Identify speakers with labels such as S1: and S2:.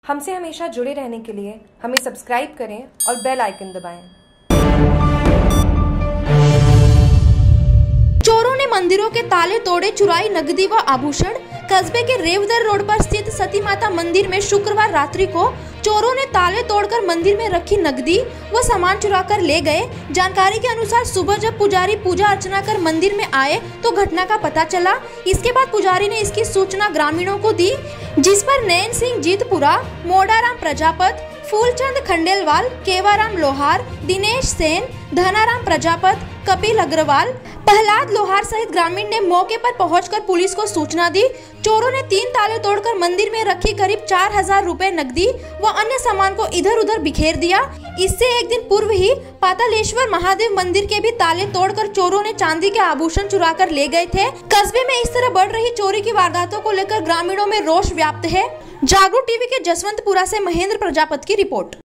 S1: हमसे हमेशा जुड़े रहने के लिए हमें सब्सक्राइब करें और बेल आइकन दबाएं।
S2: चोरों ने मंदिरों के ताले तोड़े, चुराई नकदी व आभूषण। कस्बे के रेवदर रोड पर स्थित सती माता मंदिर में शुक्रवार रात्रि को चोरों ने ताले तोड़कर मंदिर में रखी नकदी व सामान चुराकर ले गए। जानकारी के अनुसार सुबह जब पुजारी पूजा अर्चना कर मंदिर में आए तो घटना का पता चला। इसके बाद पुजारी ने इसकी सूचना ग्रामीणों को दी, जिस पर नैन सिंह जीतपुरा, मोडाराम प्रजापत, फूलचंद खंडेलवाल, केवाराम लोहार, दिनेश सेन, धनाराम प्रजापत, कपिल अग्रवाल, प्रहलाद लोहार सहित ग्रामीण ने मौके पर पहुंचकर पुलिस को सूचना दी। चोरों ने 3 ताले तोड़कर मंदिर में रखी करीब 4000 रुपए नकदी व अन्य सामान को इधर उधर बिखेर दिया। इससे एक दिन पूर्व ही पातालेश्वर महादेव मंदिर के भी ताले तोड़कर चोरों ने चांदी के आभूषण चुरा कर ले गए थे। कस्बे में इस तरह बढ़ रही चोरी की वारदातों को लेकर ग्रामीणों में रोष व्याप्त है। जागरूक टीवी के जसवंतपुरा से महेंद्र प्रजापत की रिपोर्ट।